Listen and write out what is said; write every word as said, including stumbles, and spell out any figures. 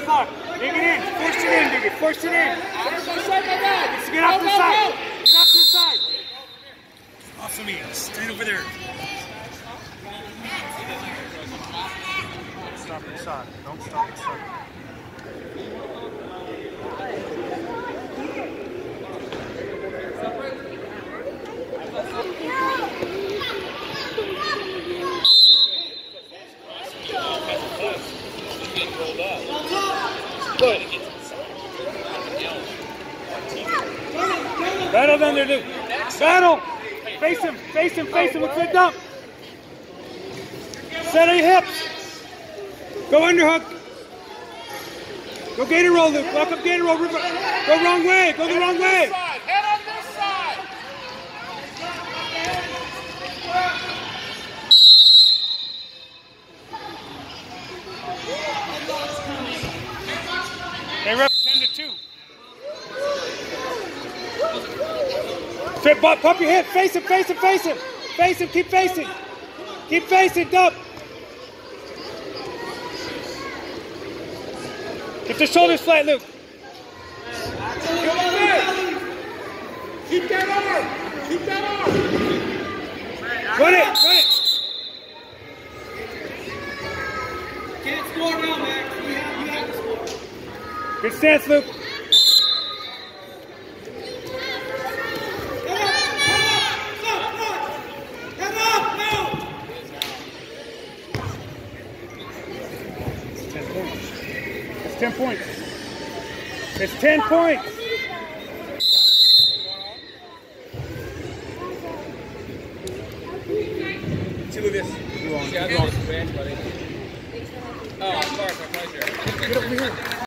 floor. Dig it in. Force it in, Diggy. Force it in. Let's get off the side. Get off to the side. Off of me. Stand over there. Don't stop inside. Don't stop inside. Battle down there, Luke. Battle. Face him. Face him. Face him. Look for the dump. Set on your hips. Go underhook. Go gator roll, Luke. Walk up gator roll. Go wrong way. Go the wrong way. Head on this side. Hey, rep, ten to two. Fit, bump, pump your hip. Face him, face him, face him. Face him, keep facing. Keep facing, dump. Get the shoulders flat, Luke. Keep that arm. Keep that arm. Run it, run it. Can't score now, Max. You have, you have to score. Good stance, Luke. It's ten points. It's ten points. See, look at this. You on. Yeah, I'm on. Oh, of course, my pleasure. Get over here.